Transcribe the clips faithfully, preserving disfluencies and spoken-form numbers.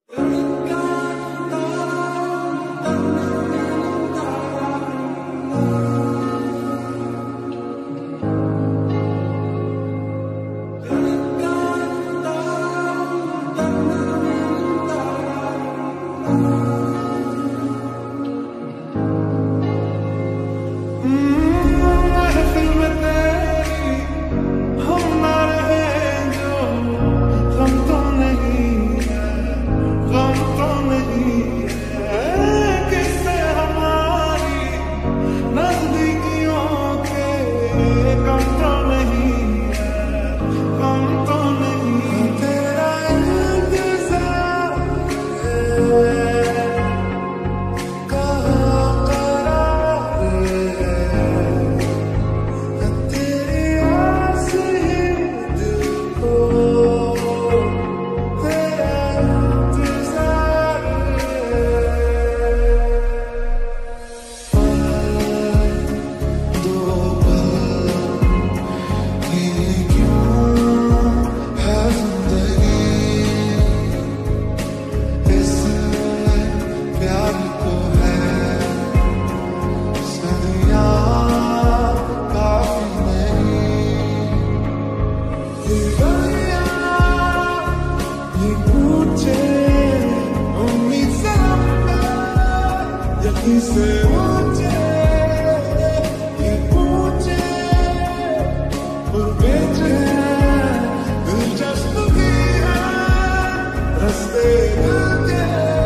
से ऊंचे ये ऊंचे और बेचैन दिलचस्प भी है रास्ते के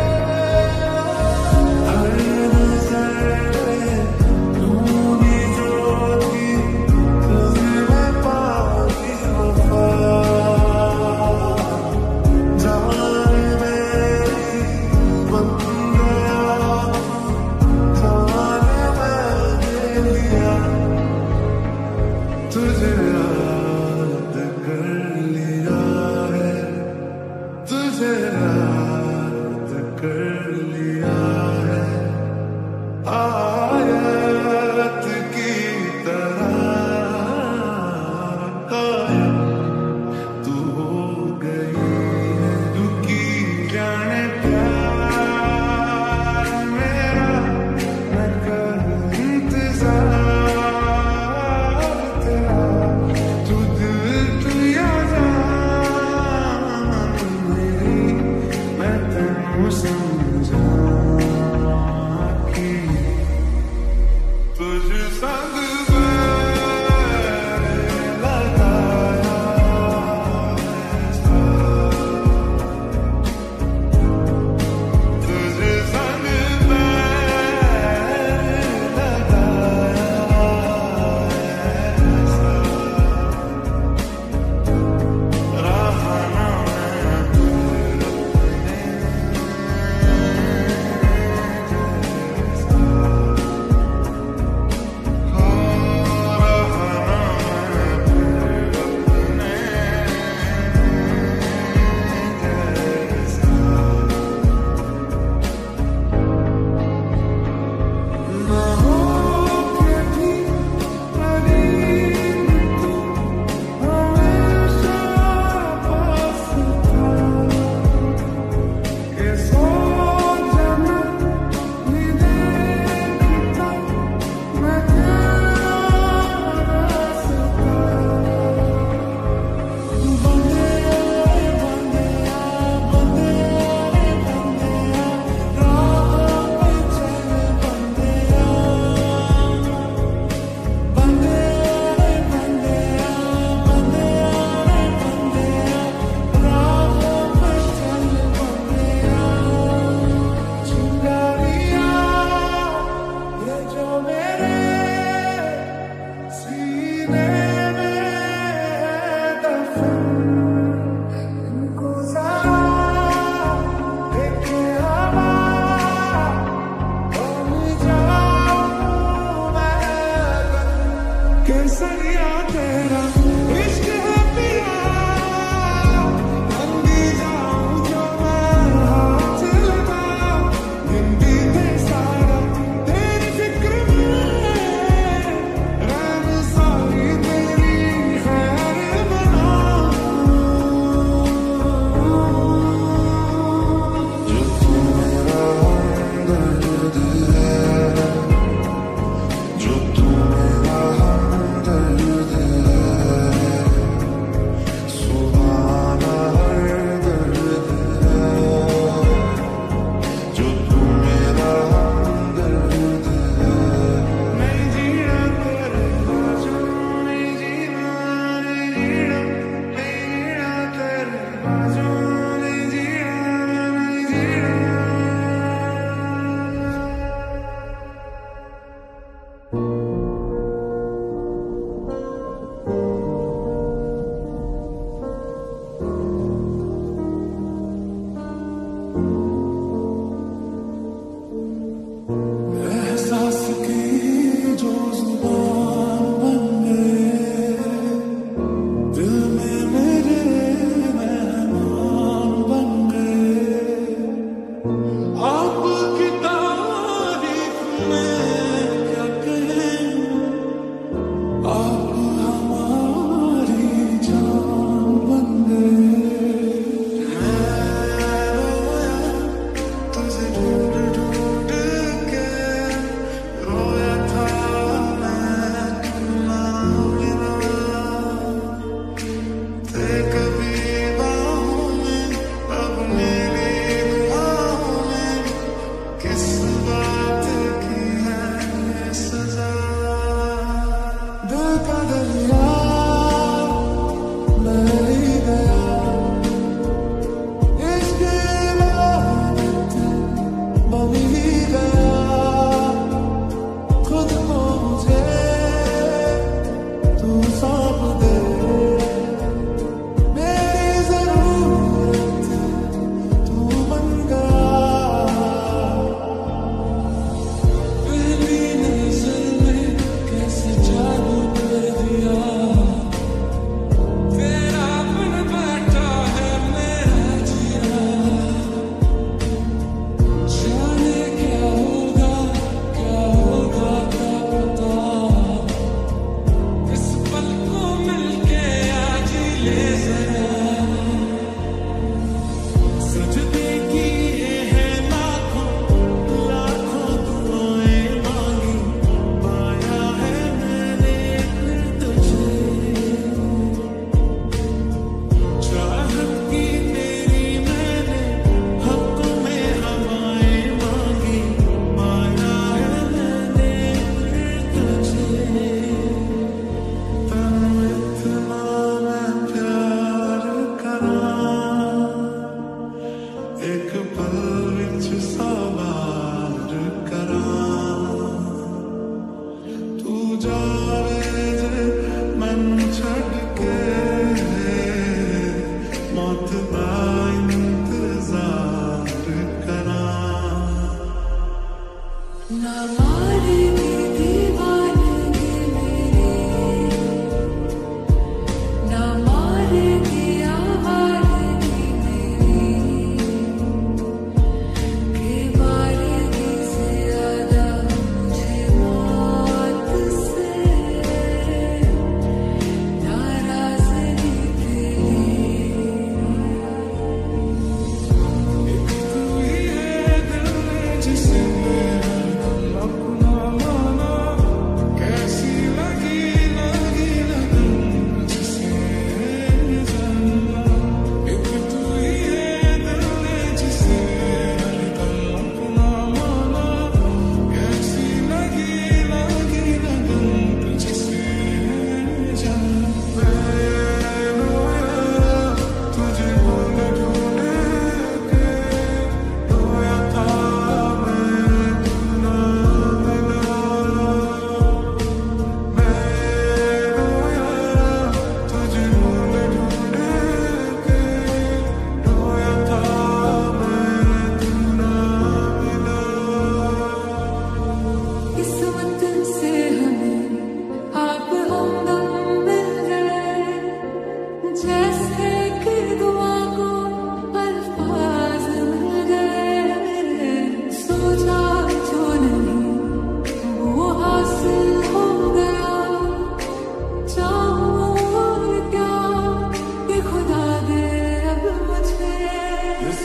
हर नजर में ढूंढी जोगी तुझे मैं पाऊंगी वफा जान मेरी बन तुझे याद कर लिया है तुझे याद कर लिया है आयत की तरह कायम तू हो गई है रुकी जाने प्यार मेरा मैं कर इंतजार तू दिल तू या जान मेरी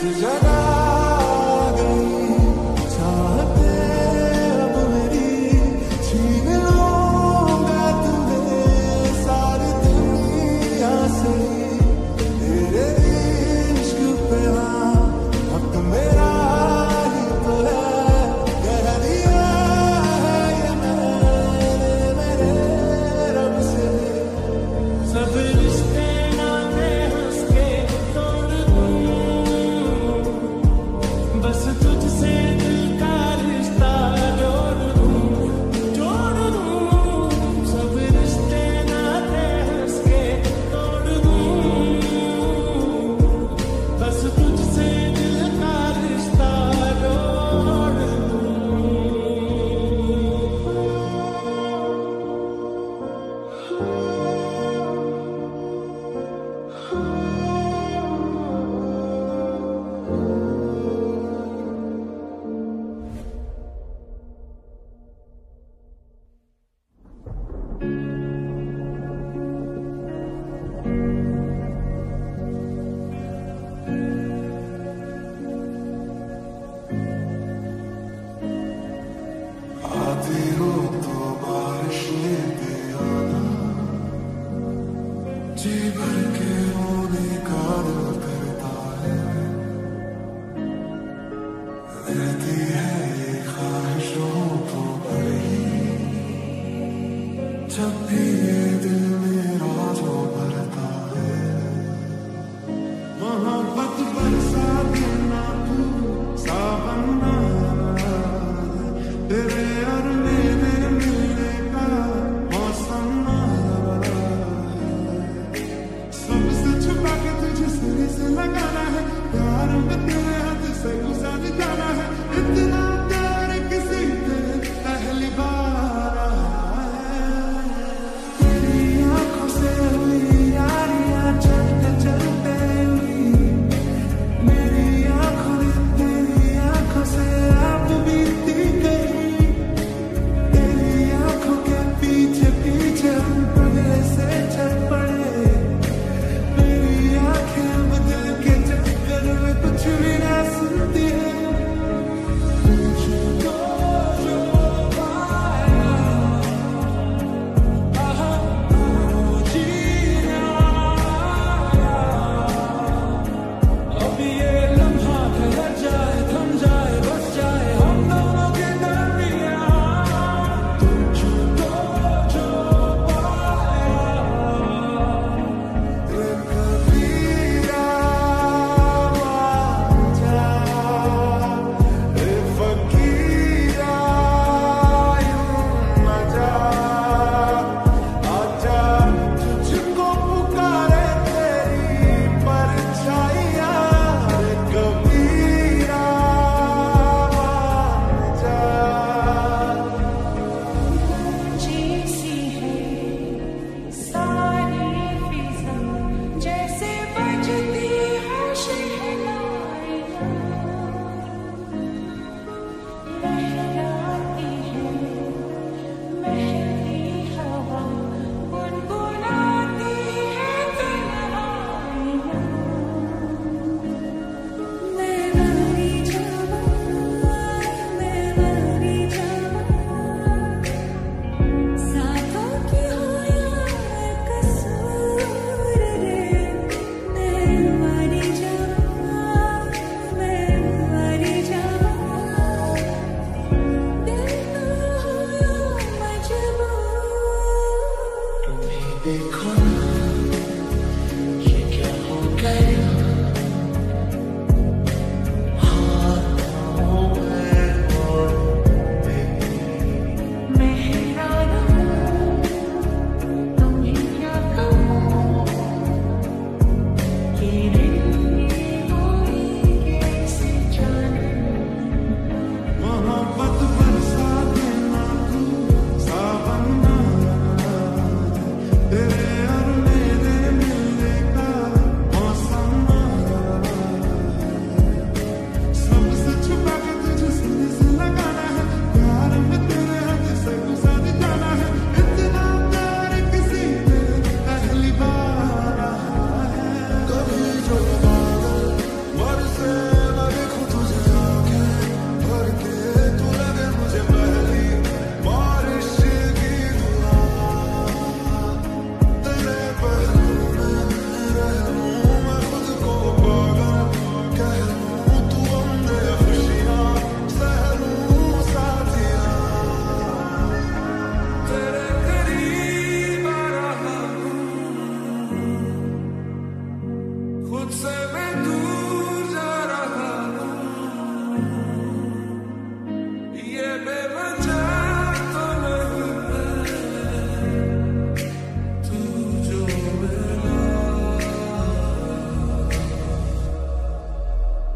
जगा गई चाहते अब मेरी, छीन लूंगा तुम्हें सारी दुनिया से, तेरे इश्क पे हाँ हक मेरा ही तो है, कह दिया है ये मैंने मेरे रब से। सब रिश्ते नाते हंस के तोड़ दूं,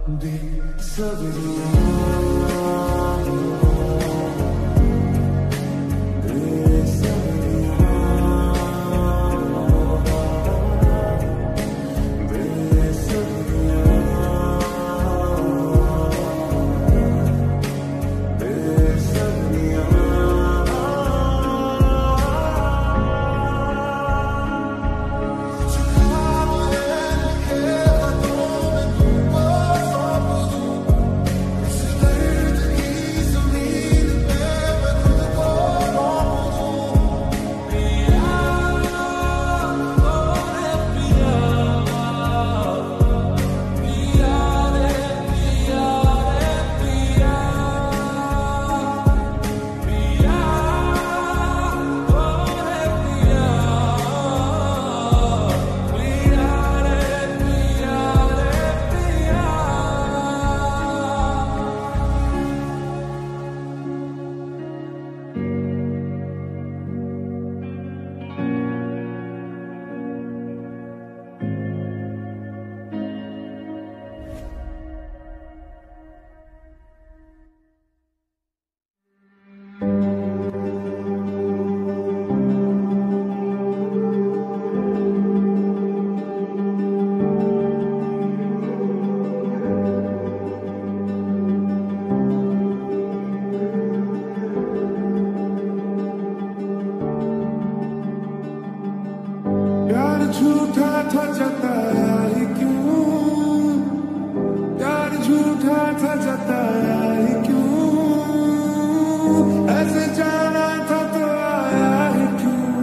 झूठा था जताया ही क्यों, यार झूठा था जताया ही क्यों, ऐसे जाना था तो आया ही क्यों,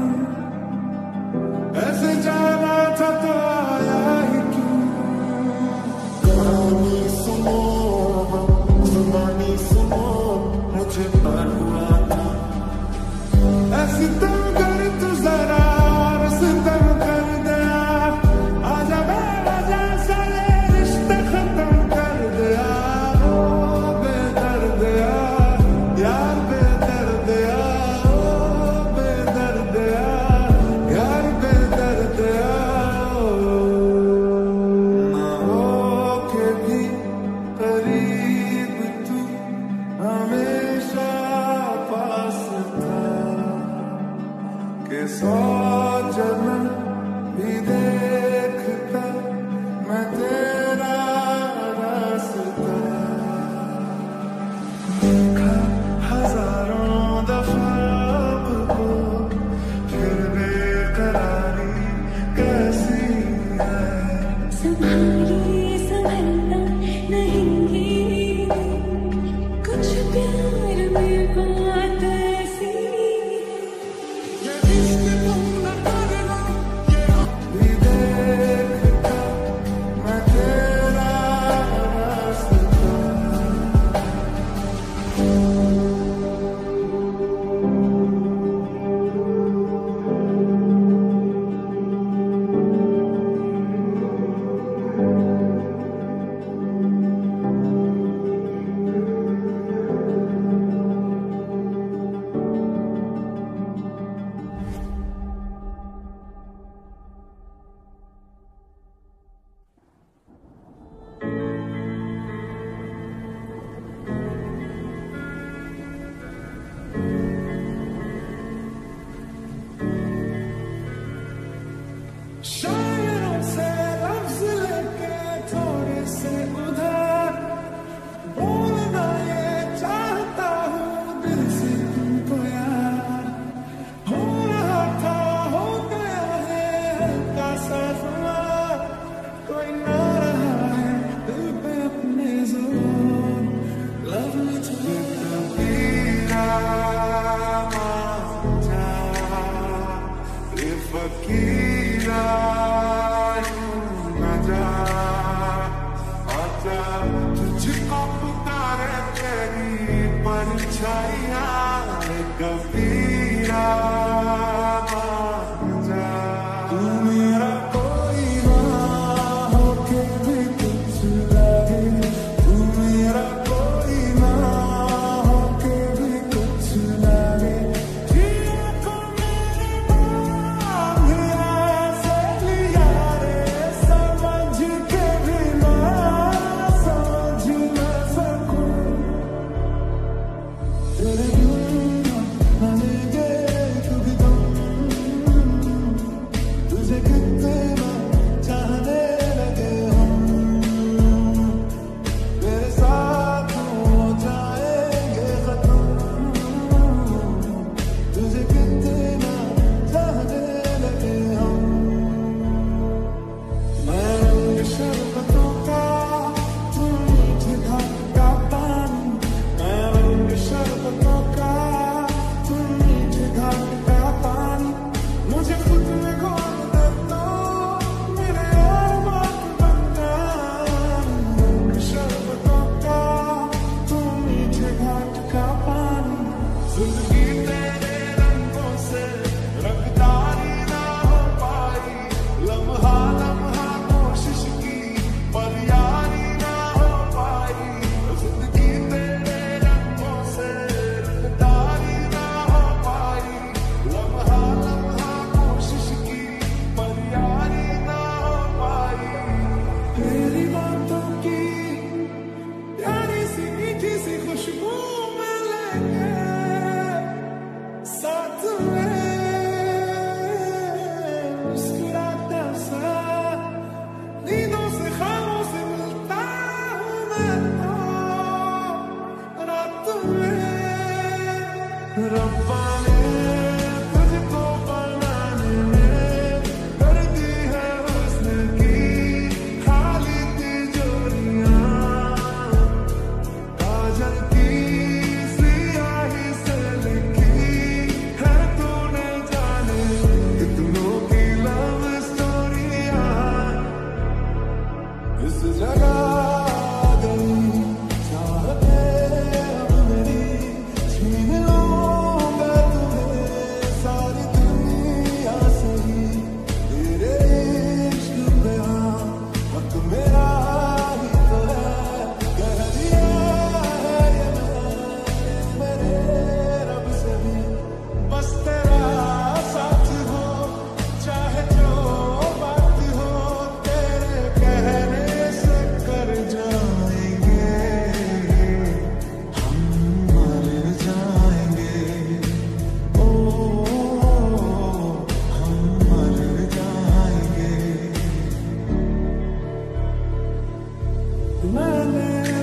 ऐसे जाना था तो आया ही क्यों। कहानी सुनो जुबानी सुनो मुझे पर हुआ था, ऐसी तुम कर तू जरा सौ जन्म भी देखता मैं तेरा रास्ता, देखा हजारों दफा आपको फिर बेकरारी कैसी है, संभाली संभलना नहीं कुछ प्यार में बात ऐसी, शायरों से लफ्ज लेके थोड़े से उधार बोलना ये चाहता हूँ दिल से तुमको यार, हो रहा था हो गया है हल्का सा ख्वाब, कोई ना रहा है दिल पे अपने जोर, लव मी टू फकीरा ये फकीरा तुझको पुकारे तेरी परछाइयां कबीरा, तू मेरा कोई ना होके भी कुछ लगे, तू मेरा कोई ना होके भी कुछ लगे, जिया को मेरी मांग ऐसे लिया रे समझ के भी ना समझ मैं तो रात में रब्बा ने तुझको बनाने में कर दी है हुस्न की खाली तिजोरियां, काजल की सियाही से लिखी है तूने जाने कितनों की लव स्टोरियां। इस जगह गई चाहते अब मेरी, छीन लूंगा तुम्हें सारी दुनिया से ही। तेरे इश्क पे हाँ वक्त मेरा ही तो है, कह दिया है ये मैंने मेरे रब से भी। बस तेरा साथ हो चाहे जो बात हो, तेरे कहने से कर जाएंगे हम, मर जाएंगे ओ हम मर जाएंगे। मैंने